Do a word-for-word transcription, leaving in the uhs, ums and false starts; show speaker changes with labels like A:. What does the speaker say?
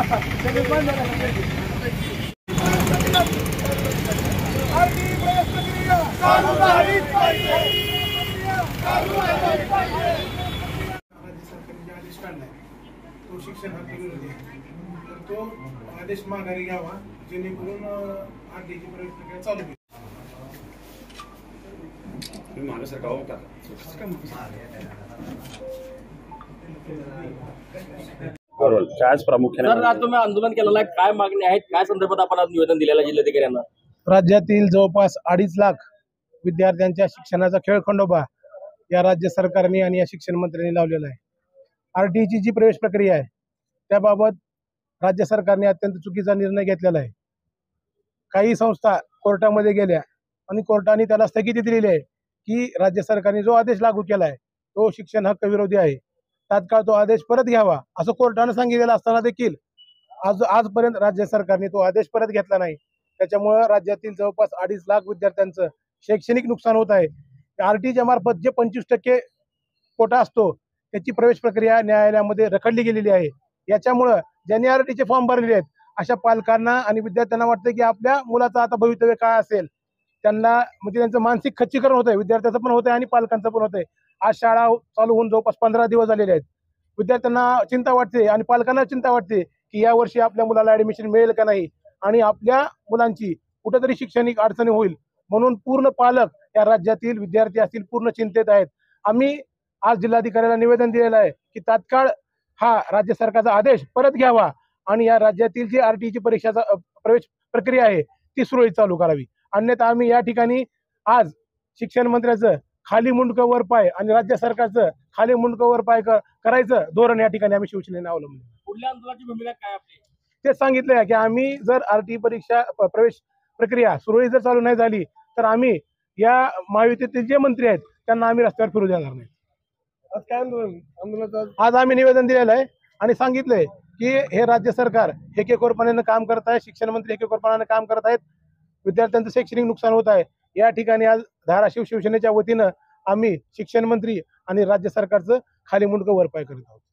A: आदेश काढलाय तो शिक्षण हक्क विरोधी आहे, तर तो आदेश माघारी घ्यावा जेणेकरून आरटीची प्रवेश प्रक्रिया चालू होईल.
B: आज प्रामुख्याने आज तुम्ही आंदोलन केलेलं आहे, काय मागणी आहेत, काय संदर्भात आपण आज निवेदन दिलेलं आहे जिल्हाधिकाऱ्यांना?
A: राज्यातील जवळपास अडीच लाख विद्यार्थ्यांच्या शिक्षणाचा खेळखंडोबा या राज्य सरकारने आणि या शिक्षण मंत्र्यांनी लावलेला आहे. आरटीची जी प्रवेश प्रक्रिया आहे त्याबाबत राज्य सरकारने अत्यंत चुकीचा निर्णय घेतलेला आहे. काही संस्था कोर्टामध्ये गेल्या आणि कोर्टाने त्याला स्थगिती दिलेली आहे की राज्य सरकारने जो आदेश लागू केला आहे तो शिक्षण हक्क विरोधी आहे, तात्काळ तो आदेश परत घ्यावा असं कोर्टाने सांगितलेलं असताना देखील आज आजपर्यंत राज्य सरकारने तो आदेश परत घेतला नाही. त्याच्यामुळे राज्यातील जवळपास अडीच लाख विद्यार्थ्यांचं शैक्षणिक नुकसान होत आहे. आरटीच्या मार्फत जे पंचवीस टक्के कोटा असतो त्याची प्रवेश प्रक्रिया न्यायालयामध्ये रखडली गेलेली आहे. याच्यामुळं ज्यांनी आरटीचे फॉर्म भरलेले आहेत अशा पालकांना आणि विद्यार्थ्यांना वाटतं की आपल्या मुलाचं आता भवितव्य काय असेल, त्यांना म्हणजे त्यांचं मानसिक खच्चीकरण होत आहे, विद्यार्थ्याचं पण होत आहे आणि पालकांचं पण होत आहे. आज शाळा चालू होऊन जवळपास पंधरा दिवस झालेले आहेत. विद्यार्थ्यांना चिंता वाटते आणि पालकांना चिंता वाटते की या वर्षी आपल्या मुलाला ऍडमिशन मिळेल का नाही आणि आपल्या मुलांची कुठेतरी शैक्षणिक अडचणी होईल म्हणून पूर्ण पालक या राज्यातील विद्यार्थी असतील पूर्ण चिंतेत आहेत. आम्ही आज जिल्हाधिकाऱ्याला निवेदन दिलेलं आहे की तात्काळ हा राज्य सरकारचा आदेश परत घ्यावा आणि या राज्यातील जी आरटीची परीक्षाचा प्रवेश प्रक्रिया आहे ती सुरळीत चालू करावी. अन्यथा आम्ही या ठिकाणी आज शिक्षण मंत्र्याचं खाली मुंडकं वर पाय आणि राज्य सरकारचं खाली मुंडकं वर पाय करायचं धोरण या ठिकाणी आम्ही शिवसेनेने अवलंबलं.
B: पुढल्या आंदोलनाची भूमिका काय आपली?
A: तेच सांगितलंय की आम्ही जर आरटी परीक्षा प्रवेश प्रक्रिया सुरळीत जर चालू नाही झाली तर आम्ही या महायुतीतील जे मंत्री आहेत त्यांना आम्ही रस्त्यावर फिरू देणार नाही. आज काय आंदोलन? आज आम्ही निवेदन दिलेलं आहे आणि सांगितलंय की हे राज्य सरकार हेकेखोरपणाने काम करत आहे, शिक्षण मंत्री हेकेखोरपणाने काम करत आहेत, विद्यार्थ्यांचं शैक्षणिक नुकसान होत आहे. या ठिकाणी आज धाराशिव शिवसेनेच्या वतीनं आम्ही शिक्षण मंत्री आणि राज्य सरकारचं खाली मुंडकं वरपाय करत आहोत.